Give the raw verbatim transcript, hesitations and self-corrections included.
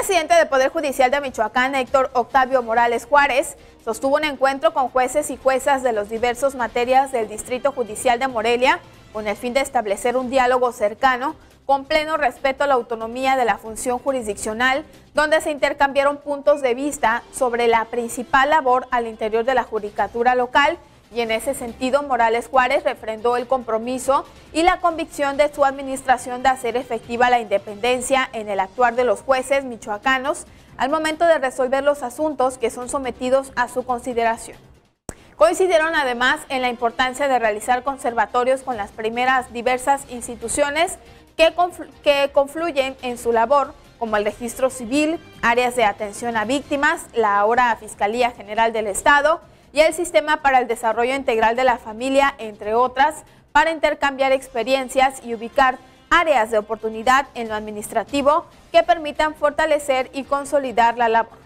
presidente del Poder Judicial de Michoacán, Héctor Octavio Morales Juárez, sostuvo un encuentro con jueces y juezas de los diversos materias del Distrito Judicial de Morelia con el fin de establecer un diálogo cercano con pleno respeto a la autonomía de la función jurisdiccional, donde se intercambiaron puntos de vista sobre la principal labor al interior de la judicatura local. Y en ese sentido, Morales Juárez refrendó el compromiso y la convicción de su administración de hacer efectiva la independencia en el actuar de los jueces michoacanos al momento de resolver los asuntos que son sometidos a su consideración. Coincidieron además en la importancia de realizar conservatorios con las primeras diversas instituciones que, conflu que confluyen en su labor, como el Registro Civil, áreas de atención a víctimas, la ahora Fiscalía General del Estado, y el Sistema para el Desarrollo Integral de la Familia, entre otras, para intercambiar experiencias y ubicar áreas de oportunidad en lo administrativo que permitan fortalecer y consolidar la labor.